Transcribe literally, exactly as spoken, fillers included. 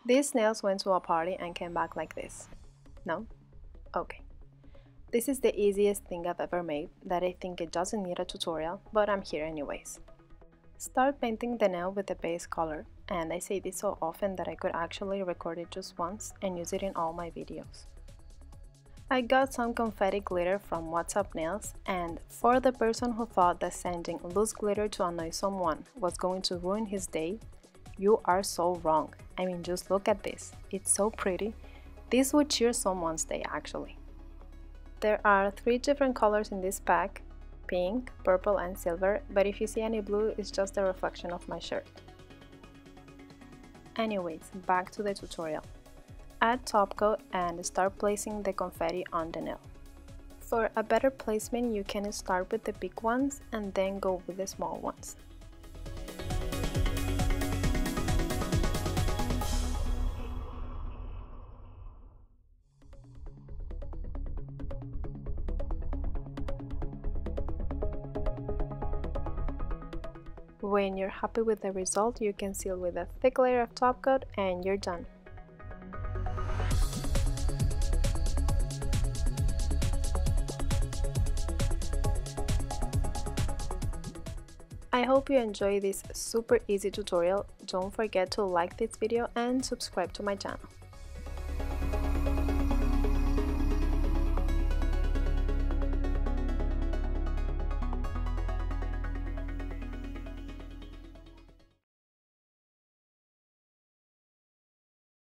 These nails went to a party and came back like this. No? Okay. This is the easiest thing I've ever made that I think it doesn't need a tutorial, but I'm here anyways. Start painting the nail with the base color, and I say this so often that I could actually record it just once and use it in all my videos. I got some confetti glitter from WhatsApp Nails, and for the person who thought that sending loose glitter to annoy someone was going to ruin his day, you are so wrong. I mean, just look at this. It's so pretty. This would cheer someone's day actually. There are three different colors in this pack: pink, purple and silver, but if you see any blue, it's just a reflection of my shirt. Anyways, back to the tutorial. Add top coat and start placing the confetti on the nail. For a better placement, you can start with the big ones and then go with the small ones. When you're happy with the result, you can seal with a thick layer of top coat and you're done. I hope you enjoy this super easy tutorial. Don't forget to like this video and subscribe to my channel.